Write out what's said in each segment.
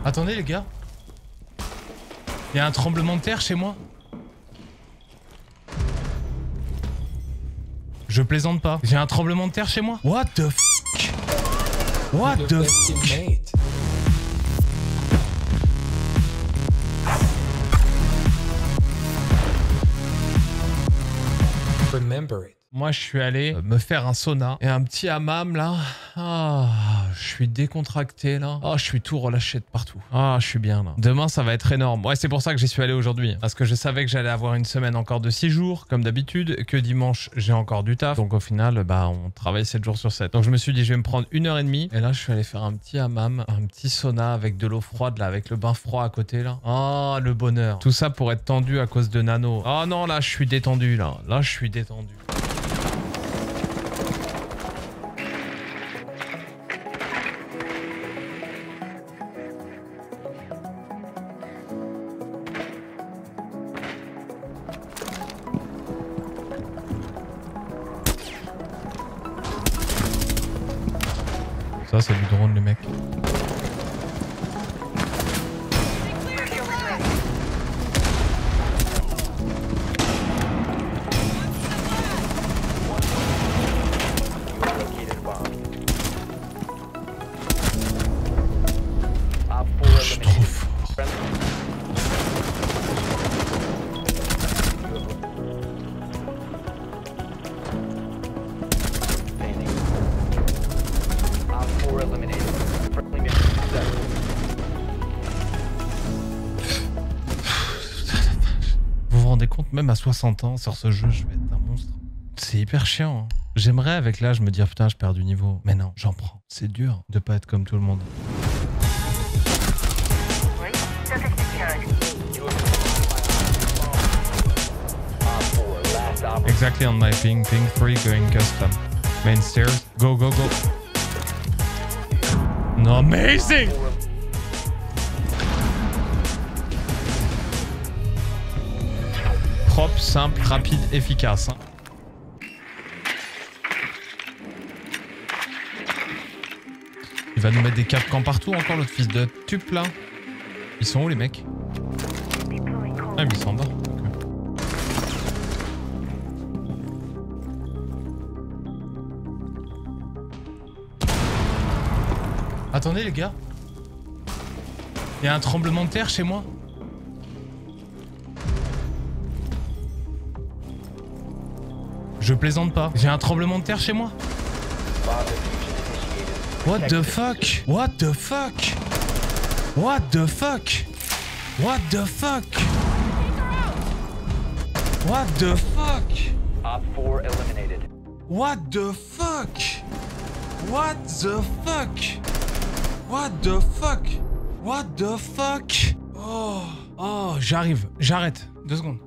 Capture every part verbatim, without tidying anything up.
Attendez les gars. Il y a un tremblement de terre chez moi. Je plaisante pas. J'ai un tremblement de terre chez moi. What the fuck? What the fuck? Remember it. Moi, je suis allé me faire un sauna et un petit hammam là. Ah, je suis décontracté là. Ah, je suis tout relâché de partout. Ah, je suis bien là. Demain, ça va être énorme. Ouais, c'est pour ça que j'y suis allé aujourd'hui. Parce que je savais que j'allais avoir une semaine encore de six jours, comme d'habitude, que dimanche, j'ai encore du taf. Donc au final, bah, on travaille sept jours sur sept. Donc je me suis dit, je vais me prendre une heure et demie. Et là, je suis allé faire un petit hammam, un petit sauna avec de l'eau froide là, avec le bain froid à côté là. Ah, le bonheur. Tout ça pour être tendu à cause de Nano. Ah non, là, je suis détendu là. Là, je suis détendu. Ça, c'est du drone, les mecs. Je suis trop fort. Vous vous rendez compte, même à soixante ans, sur ce jeu, je vais être un monstre. C'est hyper chiant. Hein. J'aimerais avec l'âge me dire putain, je perds du niveau. Mais non, j'en prends. C'est dur de pas être comme tout le monde. Exactly on my ping, ping three going custom. Main stairs. Go, go, go. No, amazing! Propre, simple, rapide, efficace. Hein. Il va nous mettre des cap camps partout encore, l'autre fils de tup là. Ils sont où les mecs? Ah, mais ils sont en bas. Attendez les gars. Il y a un tremblement de terre chez moi. Je plaisante pas. J'ai un tremblement de terre chez moi. What the fuck? What the fuck? What the fuck? What the fuck? What the fuck? Op four eliminated. What the fuck? What the fuck? What the fuck? What the fuck? Oh, oh, j'arrive. J'arrête. Deux secondes.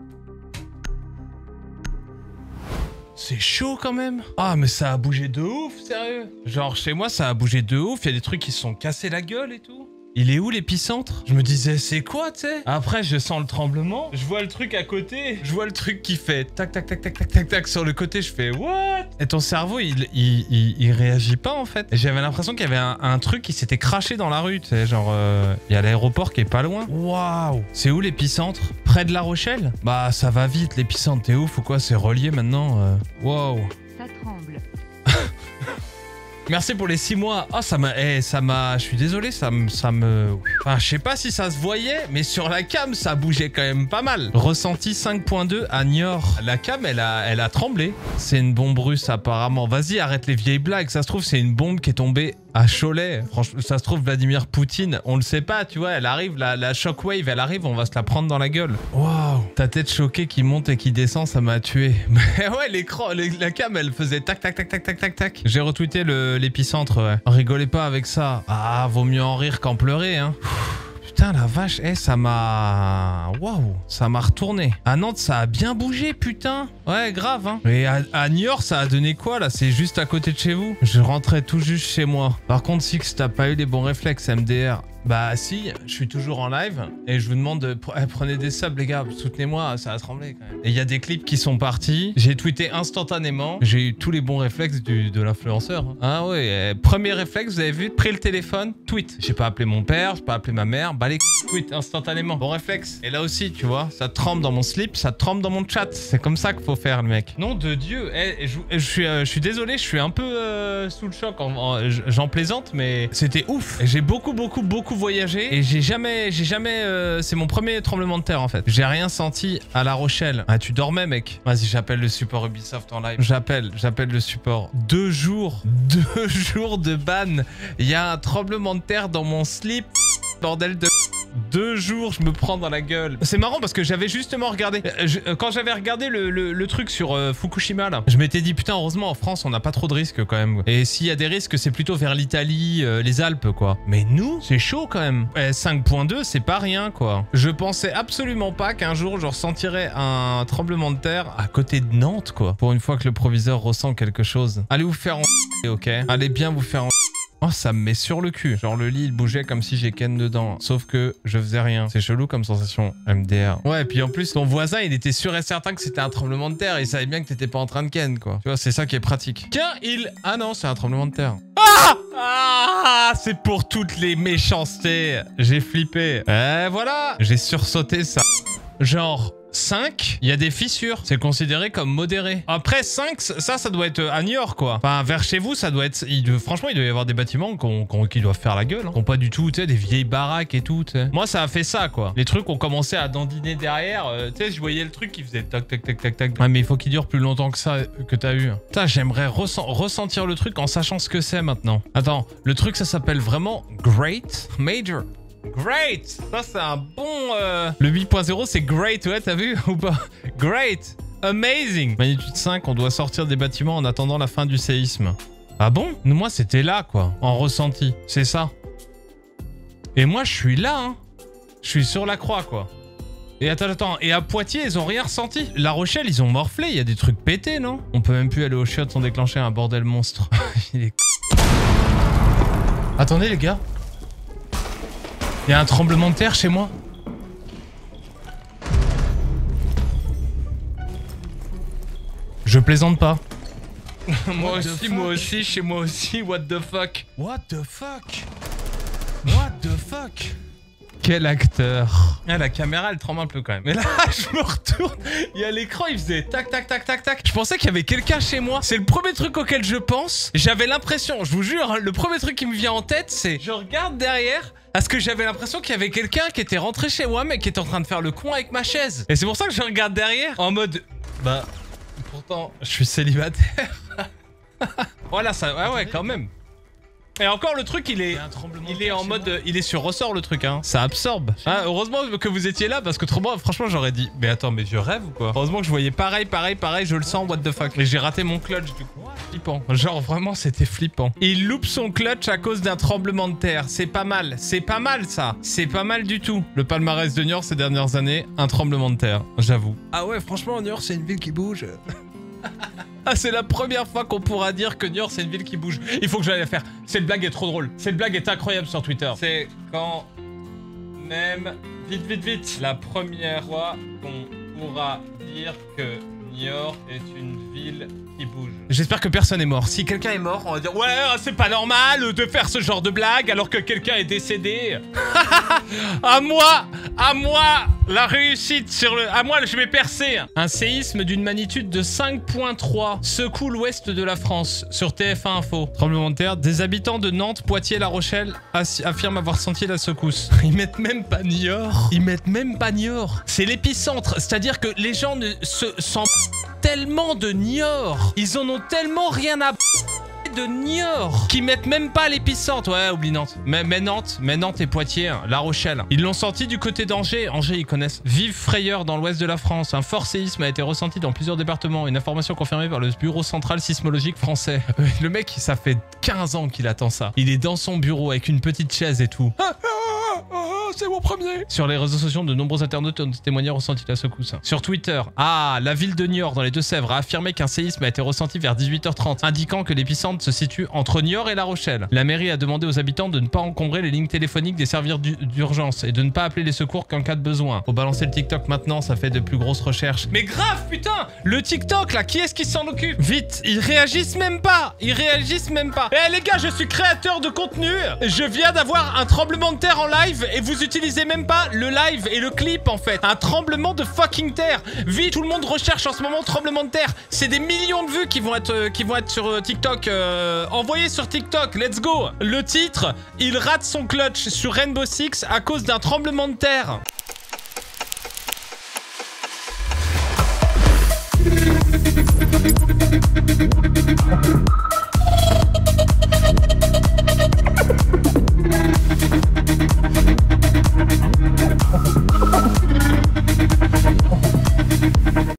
C'est chaud quand même. Ah, mais ça a bougé de ouf, sérieux. Genre, chez moi, ça a bougé de ouf. Il y a des trucs qui se sont cassés la gueule et tout. Il est où l'épicentre? Je me disais, c'est quoi, tu sais? Après, je sens le tremblement. Je vois le truc à côté. Je vois le truc qui fait tac, tac, tac, tac, tac, tac, tac sur le côté. Je fais, what? Et ton cerveau, il, il, il, il réagit pas, en fait. Et j'avais l'impression qu'il y avait un, un truc qui s'était craché dans la rue, tu sais. Genre, euh, il y a l'aéroport qui est pas loin. Waouh! C'est où l'épicentre? Près de La Rochelle? Bah, ça va vite, l'épicentre. T'es ouf ou quoi? C'est relié maintenant. Euh... Waouh! Ça tremble. Merci pour les six mois. Ah, oh, ça m'a... Eh, ça m'a... Je suis désolé, ça me... Ça me... Enfin, je sais pas si ça se voyait, mais sur la cam, ça bougeait quand même pas mal. Ressenti cinq point deux à Niort. La cam, elle a, elle a tremblé. C'est une bombe russe, apparemment. Vas-y, arrête les vieilles blagues. Ça se trouve, c'est une bombe qui est tombée à Cholet. Franchement, ça se trouve, Vladimir Poutine, on le sait pas, tu vois. Elle arrive, la, la shockwave, elle arrive, on va se la prendre dans la gueule. Waouh. Ta tête choquée qui monte et qui descend, ça m'a tué. Mais ouais, l'écran, la cam, elle faisait tac, tac, tac, tac, tac, tac, tac. J'ai retweeté le... l'épicentre, ouais. Rigolez pas avec ça. Ah, vaut mieux en rire qu'en pleurer, hein. Putain, la vache, eh, ça m'a... Waouh, ça m'a retourné. À Nantes, ça a bien bougé, putain. Ouais, grave, hein. Et à, à Niort, ça a donné quoi, là? C'est juste à côté de chez vous. Je rentrais tout juste chez moi. Par contre, Six, t'as pas eu les bons réflexes, M D R. Bah si, je suis toujours en live et je vous demande de eh, prenez des subs les gars, soutenez-moi, ça a tremblé quand même. Et il y a des clips qui sont partis, j'ai tweeté instantanément, j'ai eu tous les bons réflexes du, de l'influenceur. Hein. Ah ouais, eh, premier réflexe, vous avez vu, pris le téléphone, tweet. J'ai pas appelé mon père, j'ai pas appelé ma mère, bah les tweet instantanément. Bon réflexe. Et là aussi, tu vois, ça tremble dans mon slip, ça tremble dans mon chat. C'est comme ça qu'il faut faire le mec. Nom de Dieu, eh, je, je, suis, euh, je suis désolé, je suis un peu euh, sous le choc, j'en plaisante, mais c'était ouf. J'ai beaucoup, beaucoup, beaucoup voyagé et j'ai jamais, j'ai jamais, euh, c'est mon premier tremblement de terre en fait. J'ai rien senti à La Rochelle. Ah, tu dormais mec. Vas-y, j'appelle le support Ubisoft en live. J'appelle, j'appelle le support. Deux jours, deux jours de ban. Il y a un tremblement de terre dans mon slip. Bordel de... Deux jours, je me prends dans la gueule. C'est marrant parce que j'avais justement regardé... Je, quand j'avais regardé le, le, le truc sur euh, Fukushima, là, je m'étais dit, putain, heureusement, en France, on n'a pas trop de risques quand même. Et s'il y a des risques, c'est plutôt vers l'Italie, euh, les Alpes, quoi. Mais nous, c'est chaud quand même. Eh, cinq point deux, c'est pas rien, quoi. Je pensais absolument pas qu'un jour, je ressentirais un tremblement de terre à côté de Nantes, quoi. Pour une fois que le proviseur ressent quelque chose. Allez vous faire en... ok. Allez bien vous faire en... Oh, ça me met sur le cul. Genre, le lit, il bougeait comme si j'ai ken dedans. Sauf que je faisais rien. C'est chelou comme sensation. M D R. Ouais, et puis en plus, ton voisin, il était sûr et certain que c'était un tremblement de terre. Il savait bien que t'étais pas en train de ken, quoi. Tu vois, c'est ça qui est pratique. Tiens, il... Ah non, c'est un tremblement de terre. Ah Ah c'est pour toutes les méchancetés. J'ai flippé. Et voilà. J'ai sursauté ça. Genre... cinq, il y a des fissures. C'est considéré comme modéré. Après, cinq, ça, ça doit être à New York, quoi. Enfin, vers chez vous, ça doit être... Il doit... Franchement, il doit y avoir des bâtiments qu'on, qu'on, qui doivent faire la gueule. Hein. Qui ont pas du tout, tu sais, des vieilles baraques et tout, tu sais. Moi, ça a fait ça, quoi. Les trucs ont commencé à dandiner derrière. Euh, tu sais, je voyais le truc qui faisait tac, tac, tac, tac, tac. Ouais, mais il faut qu'il dure plus longtemps que ça, que t'as eu. Putain, j'aimerais ressent... ressentir le truc en sachant ce que c'est maintenant. Attends, le truc, ça s'appelle vraiment Great Major. Great! Ça, c'est un bon... Euh... Le huit point zéro, c'est great, ouais, t'as vu ou pas? Great! Amazing! Magnitude cinq, on doit sortir des bâtiments en attendant la fin du séisme. Ah bon? Moi, c'était là, quoi. En ressenti. C'est ça. Et moi, je suis là, hein. Je suis sur la croix, quoi. Et attends, attends. Et à Poitiers, ils ont rien ressenti. La Rochelle, ils ont morflé. Il y a des trucs pétés, non? On peut même plus aller au chiottes sans déclencher un bordel monstre. Il est... Attendez, les gars. Il y a un tremblement de terre chez moi. Je plaisante pas. Moi aussi, moi aussi, chez moi aussi, what the fuck. What the fuck. What the fuck. Quel acteur. Ah, la caméra, elle tremble un peu quand même. Mais là, je me retourne. Il y a l'écran, il faisait tac, tac, tac, tac, tac. Je pensais qu'il y avait quelqu'un chez moi. C'est le premier truc auquel je pense. J'avais l'impression, je vous jure, hein, le premier truc qui me vient en tête, c'est... Je regarde derrière... Parce que j'avais l'impression qu'il y avait quelqu'un qui était rentré chez moi, mais qui était en train de faire le con avec ma chaise. Et c'est pour ça que je regarde derrière, en mode... Bah... Pourtant, je suis célibataire. Voilà, ça... Ouais, ouais, quand même. Et encore le truc il est, il est en mode, il est sur ressort le truc hein. Ça absorbe. Hein, heureusement que vous étiez là parce que trop bon, franchement j'aurais dit, mais attends mais je rêve ou quoi? Heureusement que je voyais pareil, pareil, pareil, je le sens, what the fuck. Et j'ai raté mon clutch du coup. Flippant. Genre vraiment c'était flippant. Il loupe son clutch à cause d'un tremblement de terre. C'est pas mal, c'est pas mal ça. C'est pas mal du tout. Le palmarès de New York ces dernières années, un tremblement de terre, j'avoue. Ah ouais franchement New York c'est une ville qui bouge. Ah, c'est la première fois qu'on pourra dire que New York c'est une ville qui bouge. Il faut que j'aille la faire. Cette blague est trop drôle. Cette blague est incroyable sur Twitter. C'est quand même... Vite, vite, vite. La première fois qu'on pourra dire que New York est une ville qui bouge. J'espère que personne est mort. Si quelqu'un est mort, on va dire ouais, c'est pas normal de faire ce genre de blague alors que quelqu'un est décédé. À moi, à moi, la réussite sur le... À moi, je vais percer. Un séisme d'une magnitude de cinq point trois secoue l'ouest de la France sur T F un Info. Tremblement de terre. Des habitants de Nantes, Poitiers, La Rochelle affirment avoir senti la secousse. Ils mettent même pas Niort. Ils mettent même pas Niort. C'est l'épicentre. C'est-à-dire que les gens ne se sentent tellement de Niort. Ils en ont tellement rien à... de Niort qui mettent même pas l'épicentre. Ouais, oublie Nantes. Mais, mais Nantes, mais Nantes et Poitiers, hein, La Rochelle. Ils l'ont senti du côté d'Angers. Angers, ils connaissent. Vive frayeur dans l'ouest de la France. Un fort séisme a été ressenti dans plusieurs départements. Une information confirmée par le Bureau central sismologique français. Le mec, ça fait quinze ans qu'il attend ça. Il est dans son bureau avec une petite chaise et tout. Ah, ah, ah, c'est mon premier. Sur les réseaux sociaux, de nombreux internautes ont témoigné ressenti la secousse. Sur Twitter, ah, la ville de Niort dans les Deux-Sèvres a affirmé qu'un séisme a été ressenti vers dix-huit heures trente, indiquant que l'épicentre se situe entre Niort et La Rochelle. La mairie a demandé aux habitants de ne pas encombrer les lignes téléphoniques des services d'urgence et de ne pas appeler les secours qu'en cas de besoin. Faut balancer le TikTok maintenant, ça fait de plus grosses recherches. Mais grave, putain, le TikTok là, qui est-ce qui s'en occupe? Vite, ils réagissent même pas. Ils réagissent même pas. Eh les gars, je suis créateur de contenu. Je viens d'avoir un tremblement de terre en live et vous utilisez même pas le live et le clip en fait. Un tremblement de fucking terre. Vite, tout le monde recherche en ce moment tremblement de terre. C'est des millions de vues qui vont être, euh, qui vont être sur euh, TikTok. Euh, envoyez sur TikTok, let's go. Le titre, il rate son clutch sur Rainbow Six à cause d'un tremblement de terre.